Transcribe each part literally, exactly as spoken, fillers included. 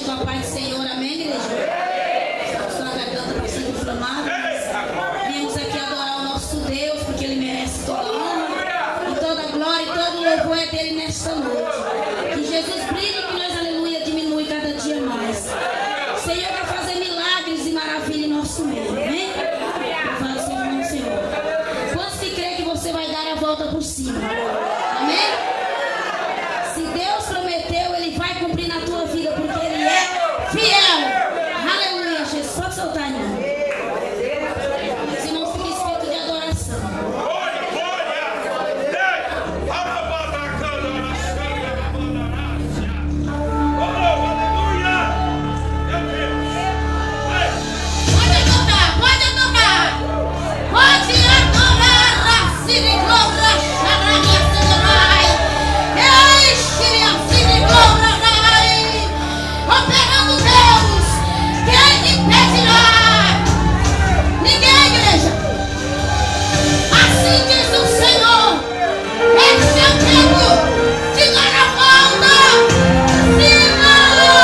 com a paz do Senhor, amém, igreja? Sua garganta para ser inflamada. Viemos aqui adorar o nosso Deus, porque Ele merece toda a honra, e toda a glória, e todo o louvor é dele nesta noite. Que Jesus brilhe, que nós, aleluia, diminui cada dia mais. O Senhor vai fazer milagres e maravilha em nosso meio, amém? Fala assim, irmão, Senhor. Quantos que crê que você vai dar a volta por cima? Amém? Se Deus prometeu, Ele vai cumprir na tua vida, porque Ele é fiel. Aleluia, Jesus. Pode soltar, irmão. Os irmãos ficam espírito de adoração. Pode adorar, pode adorar. Pode adorar. Assim, glória, xararia, xararai. Ei, xiria, assim, glória, xararai. Operando Deus, quem impedirá? Ninguém, igreja. Assim diz o Senhor. Esse é o tempo de dar a volta. Cima!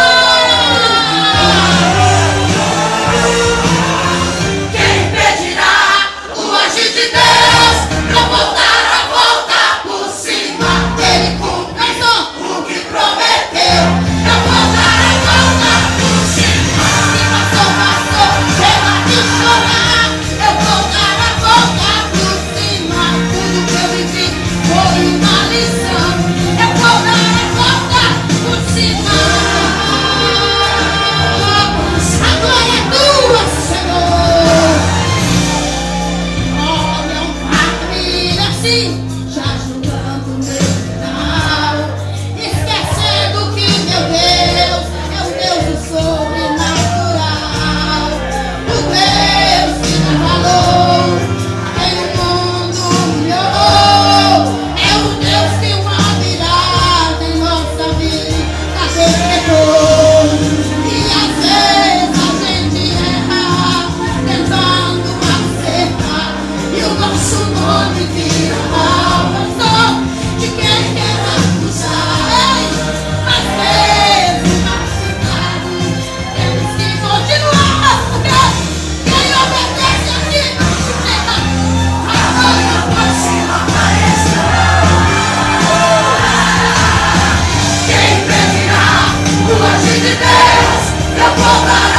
Quem impedirá o agir de Deus? Não vou dar a volta por cima. Ele cumpre o que prometeu. Não vou dar a volta por cima. Se passou, passou, chega de chorar. Eu vou dar a volta por cima. Tudo que eu vivi foi uma lição. Eu vou dar a volta por cima. A glória é tua, Senhor. Olha um família assim, já julgando meu final, esquecendo que meu Deus é o Deus do sobrenatural, o Deus que dá valor a quem o mundo humilhou, é o Deus que uma virada em nossa vida decretou. E às vezes a gente erra tentando acertar, e o nosso nome vira maldição de quem quer acusar. Às vezes machucado, temos que continuar, porque quem obedece aqui não se ferra. A glória por cima aparecerá. Quem impedirá o agir de Deus? Eu vou dar